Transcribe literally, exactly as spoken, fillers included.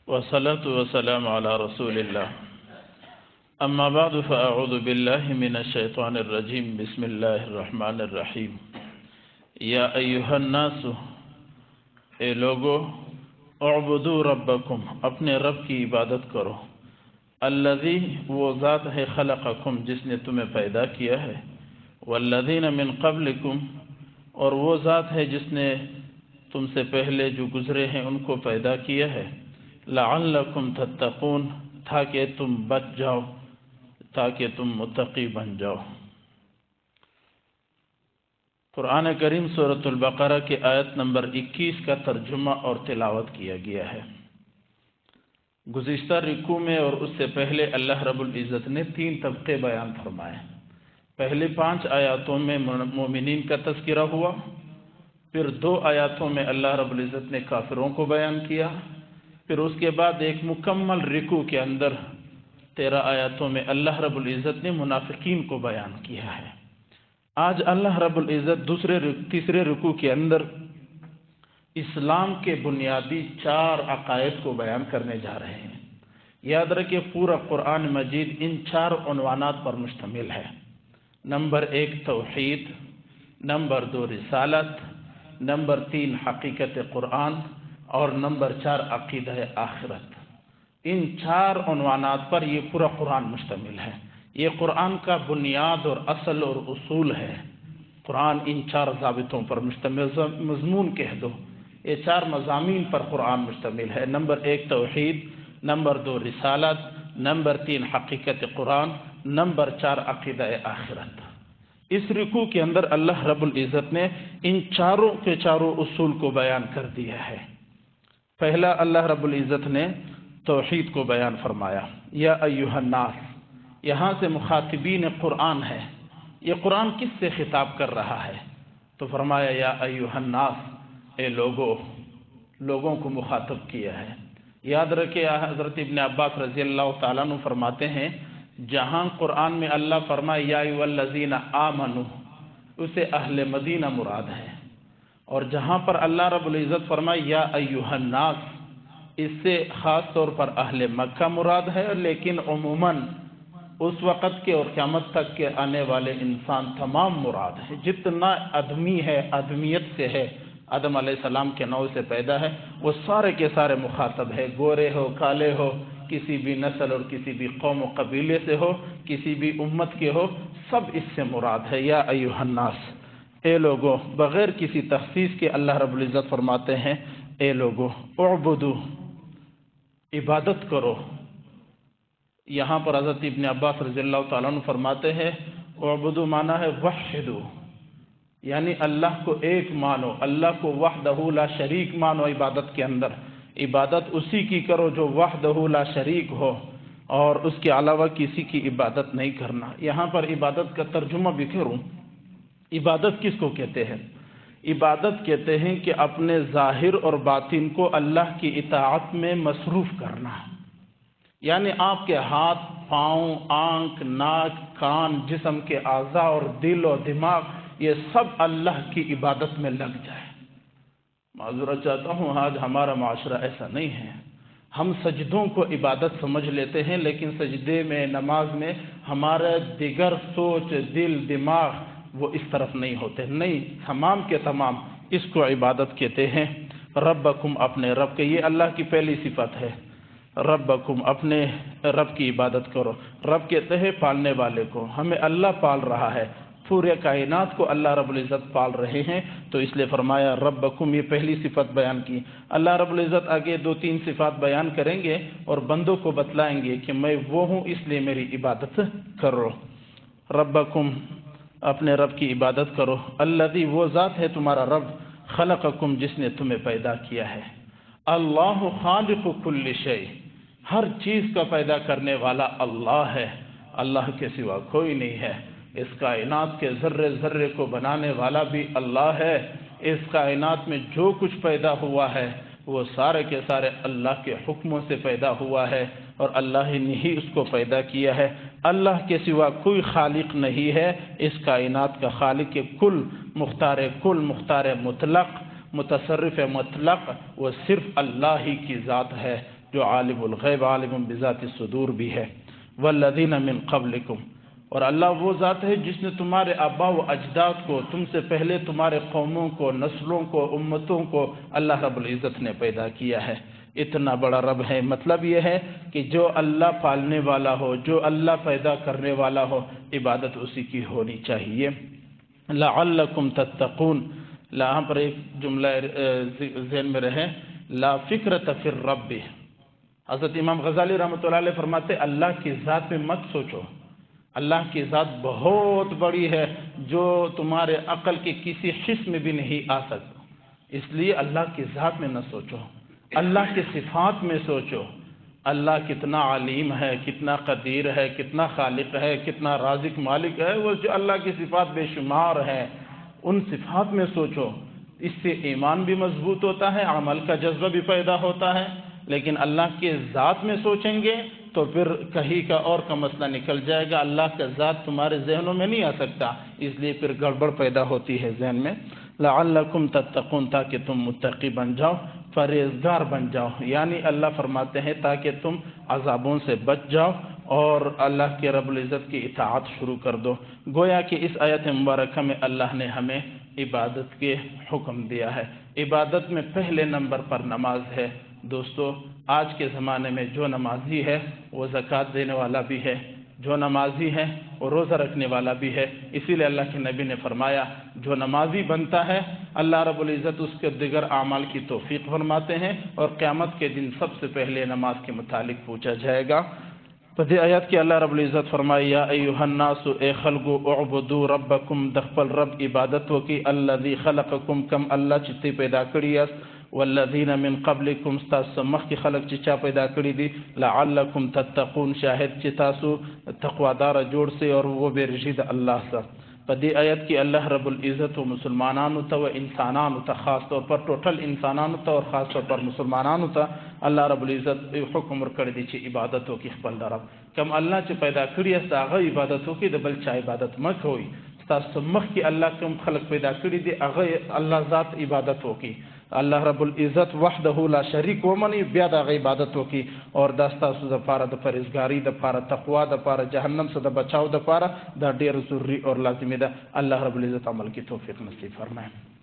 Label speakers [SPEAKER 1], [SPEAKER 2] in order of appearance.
[SPEAKER 1] والصلاة والسلام على رسول الله أما بعد فأعوذ بالله من الشيطان الرجيم بسم الله الرحمن الرحیم یا ایہا الناس اے لوگو اعبدوا ربکم اپنے رب کی عبادت کرو الذی وہ ذات ہے خلقکم جس نے تمہیں پیدا کیا ہے والذین من قبلکم اور وہ ذات ہے جس نے تم سے پہلے جو گزرے ہیں ان کو پیدا کیا ہے لعلکم تتقون تاکہ تم بچ جاؤ تاکہ تم متقی بن جاؤ۔ قرآن کریم سورۃ البقرہ کے آیت نمبر اکیس کا ترجمہ اور تلاوت کیا گیا ہے۔ گزشتہ رکوع میں اور اس سے پہلے اللہ رب العزت نے تین طبقے بیان فرمائے۔ پہلے پانچ آیاتوں میں مومنین کا تذکرہ ہوا، پھر دو آیاتوں میں اللہ رب العزت نے کافروں کو بیان کیا، پھر اس کے بعد ایک مکمل رکوع کے اندر تیرہ آیاتوں میں اللہ رب العزت نے منافقین کو بیان کیا ہے۔ آج اللہ رب العزت دوسرے تیسرے رکوع کے اندر اسلام کے بنیادی چار عقائد کو بیان کرنے جا رہے ہیں۔ یاد رکھیں پورا قرآن مجید ان چار عنوانات پر مشتمل ہے۔ نمبر ایک توحید، نمبر دو رسالت، نمبر تین حقیقت قرآن اور نمبر چار عقیدہ آخرت۔ ان چار عنوانات پر یہ پورا قرآن مشتمل ہے۔ یہ قرآن کا بنیاد اور اصل اور اصول ہے۔ قرآن ان چار ضابطوں پر مشتمل، مضمون کہہ دو، یہ چار مضامین پر قرآن مشتمل ہے۔ نمبر ایک توحید، نمبر دو رسالت، نمبر تین حقیقت قرآن، نمبر چار عقیدہ آخرت۔ اس رکوع کے اندر اللہ رب العزت نے ان چاروں کے چاروں اصول کو بیان کر دیا ہے۔ پہلا اللہ رب العزت نے توحید کو بیان فرمایا، یا ایھا الناس، یہاں سے مخاطبین قرآن ہے۔ یہ قرآن کس سے خطاب کر رہا ہے؟ تو فرمایا یا ایھا الناس، اے لوگو، لوگوں کو مخاطب کیا ہے۔ یاد رکھے حضرت ابن عباس رضی اللہ تعالیٰ عنہ فرماتے ہیں جہاں قرآن میں اللہ فرمائے یا ایھا الذین آمنوا، اسے اہل مدینہ مراد ہے، اور جہاں پر اللہ رب العزت فرمائے یا ایھا الناس، اس سے خاص طور پر اہل مکہ مراد ہے، لیکن عموماً اس وقت کے اور قیامت تک کے آنے والے انسان تمام مراد ہے۔ جتنا آدمی ہے، آدمیت سے ہے، آدم علیہ السلام کے نوع سے پیدا ہے، وہ سارے کے سارے مخاطب ہے، گورے ہو، کالے ہو، کسی بھی نسل اور کسی بھی قوم و قبیلے سے ہو، کسی بھی امت کے ہو، سب اس سے مراد ہے۔ یا ایھا الناس، اے لوگو، بغیر کسی تخصیص کے اللہ رب العزت فرماتے ہیں اے لوگو اعبدو، عبادت کرو۔ یہاں پر حضرت ابن عباس رضی اللہ تعالیٰ عنہ فرماتے ہیں اعبدو معنی ہے وحدو، یعنی اللہ کو ایک مانو، اللہ کو وحدہ لا شریک مانو۔ عبادت کے اندر عبادت اسی کی کرو جو وحدہ لا شریک ہو، اور اس کے علاوہ کسی کی عبادت نہیں کرنا۔ یہاں پر عبادت کا ترجمہ بھی کروں، عبادت کس کو کہتے ہیں؟ عبادت کہتے ہیں کہ اپنے ظاہر اور باطن کو اللہ کی اطاعت میں مصروف کرنا، یعنی آپ کے ہاتھ، پاؤں، آنکھ، ناک، کان، جسم کے اعضاء اور دل و دماغ، یہ سب اللہ کی عبادت میں لگ جائے۔ معذرت چاہتا ہوں، آج ہمارا معاشرہ ایسا نہیں ہے۔ ہم سجدوں کو عبادت سمجھ لیتے ہیں، لیکن سجدے میں، نماز میں ہمارا دیگر سوچ، دل، دماغ وہ اس طرف نہیں ہوتے۔ نہیں، تمام کے تمام اس کو عبادت کہتے ہیں۔ ربکم، اپنے رب کے، یہ اللہ کی پہلی صفت ہے۔ ربکم، اپنے رب کی عبادت کرو۔ رب کہتے ہیں پالنے والے کو، ہمیں اللہ پال رہا ہے، پورے کائنات کو اللہ رب العزت پال رہے ہیں، تو اس لیے فرمایا ربکم، یہ پہلی صفت بیان کی۔ اللہ رب العزت آگے دو تین صفات بیان کریں گے اور بندوں کو بتلائیں گے کہ میں وہ ہوں، اس لیے میری عبادت کرو۔ ربکم، اپنے رب کی عبادت کرو، الذی، وہ ذات ہے تمہارا رب، خلقکم، جس نے تمہیں پیدا کیا ہے۔ اللہ خالق کل شیء، ہر چیز کا پیدا کرنے والا اللہ ہے، اللہ کے سوا کوئی نہیں ہے۔ اس کائنات کے ذرے ذرے کو بنانے والا بھی اللہ ہے۔ اس کائنات میں جو کچھ پیدا ہوا ہے وہ سارے کے سارے اللہ کے حکموں سے پیدا ہوا ہے، اور اللہ نے ہی اس کو پیدا کیا ہے۔ اللہ کے سوا کوئی خالق نہیں ہے۔ اس کائنات کا خالق کل، مختار کل، مختار مطلق، متصرف مطلق وہ صرف اللہ ہی کی ذات ہے۔ جو عالم الغیب عالم بذات الصدور بھی ہے. والذین من قبلکم، اور اللہ وہ ذات ہے جس نے تمہارے آبا و اجداد کو، تم سے پہلے تمہارے قوموں کو، نسلوں کو، امتوں کو اللہ رب العزت نے پیدا کیا ہے. اتنا بڑا رب ہے. مطلب یہ ہے کہ جو اللہ پالنے والا ہو، جو اللہ پیدا کرنے والا ہو، عبادت اسی کی ہونی چاہیے. لعلکم تتقون، یہاں پر ایک جملہ ذہن میں رہے، لا فکرۃ فی الرب. حضرت امام غزالی رحمۃ اللہ علیہ فرماتے اللہ کی ذات میں مت سوچو، اللہ کی ذات بہت بڑی ہے جو تمہارے عقل کے کسی حص میں بھی نہیں آ سکتا، اس لیے اللہ کی ذات میں نہ سوچو، اللہ کی صفات میں سوچو. اللہ کتنا علیم ہے، کتنا قدیر ہے، کتنا خالق ہے، کتنا رازق مالک ہے. وہ جو اللہ کی صفات بے شمار ہے، ان صفات میں سوچو. اس سے ایمان بھی مضبوط ہوتا ہے، عمل کا جذبہ بھی پیدا ہوتا ہے. لیکن اللہ کے ذات میں سوچیں گے تو پھر کہیں کا اور کا مسئلہ نکل جائے گا. اللہ کا ذات تمہارے ذہنوں میں نہیں آ سکتا، اس لیے پھر گڑبڑ پیدا ہوتی ہے ذہن میں. لعلکم تتقون، تاکہ تم متقی بن جاؤ، پرہیزگار بن جاؤ. یعنی اللہ فرماتے ہیں تاکہ تم عذابوں سے بچ جاؤ اور اللہ کے رب العزت کی اطاعت شروع کر دو. گویا کہ اس آیت مبارکہ میں اللہ نے ہمیں عبادت کے حکم دیا ہے. عبادت میں پہلے نمبر پر نماز ہے. دوستو، آج کے زمانے میں جو نمازی ہے وہ زکوٰۃ دینے والا بھی ہے، جو نمازی ہے وہ روزہ رکھنے والا بھی ہے. اسی لیے اللہ کے نبی نے فرمایا جو نمازی بنتا ہے اللہ رب العزت اس کے دیگر اعمال کی توفیق فرماتے ہیں، اور قیامت کے دن سب سے پہلے نماز کے متعلق پوچھا جائے گا. پدی آیت کی اللہ رب العزت فرمائی یا ایھا الناس اے خلقو اعبدوا ربکم، دخپل رب عبادت وکی، الذی خلقکم، کم اللہ چتی پیدا کری اس، والذین من قبلکم، ستاسو مخ کی خلق چچا پیدا کری دی، لعلکم تتقون، شاہد چتاسو تقوادار جوڑ سے اور وہ بے رشید اللہ سے. پدی آیت کی اللہ رب العزت و مسلمانانو تا و انسانانو تا، خاص طور پر ٹوٹل انسانانو تا اور خاص طور پر مسلمانانو تا اللہ رب العزت حکم ور دی چی عبادتو کی خپل درب. کم اللہ چی پیدا کری است آغا عبادتو کی دبل چا عبادت مک ہوئی. ستاسو مخ کی اللہ کم خلق پیدا کری دی آغا اللہ ذات عبادتو کی. اللہ رب العزت وحدہ لا شریک ومنی بیاد آغا عبادتو کی، اور داستا سو دا پارا دا پرزگاری دا پارا تقوی دا پارا جہنم سے دا بچاو دا پارا دا دیر ضروری اور لازمی دا. اللہ رب العزت عمل کی توفیق نصیب فرمائے.